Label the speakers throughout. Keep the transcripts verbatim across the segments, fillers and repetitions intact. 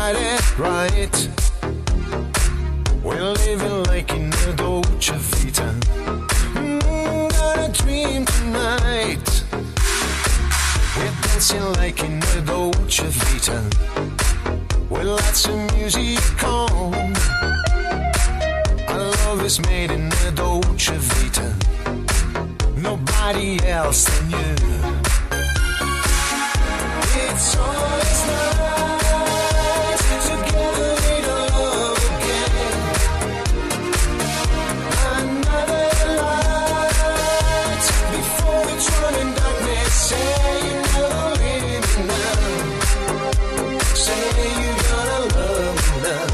Speaker 1: got it right. We're living like in a Dolce Vita. Mm, got a dream tonight. We're dancing like in a Dolce Vita. With lots of music on. Our love is made in a Dolce Vita. Nobody else than you. It's always nice together we love again. Another light before it's running darkness. Say you never leave me now. Say you're gonna love me now.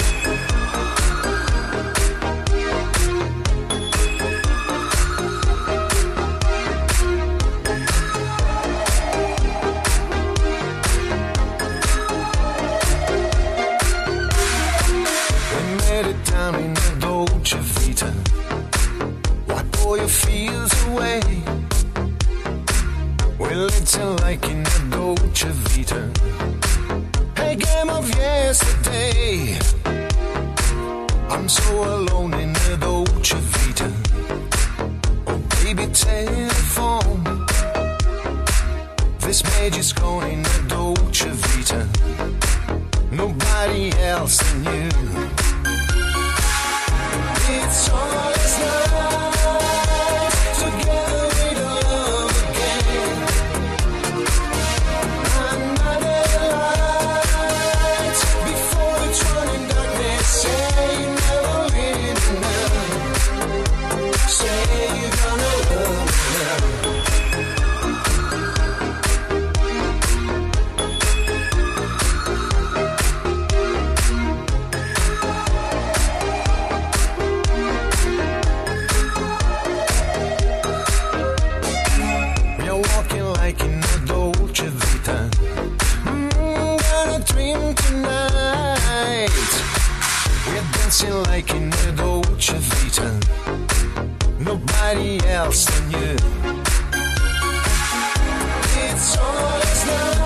Speaker 1: Down in the Dolce Vita, wipe all your fears away. We're living like in the Dolce Vita. Hey, game of yesterday. I'm so alone in the Dolce Vita. Oh, baby, telephone. This magic's gone in the Dolce Vita. Nobody else than you. It's always nice together we love again. Another light before it's running darkness. Say you never leave me now. Say you're gonna love me now. Like in a Dolce Vita. Mm, got a dream tonight. We're dancing like in a Dolce Vita. Nobody else than you. It's always nice.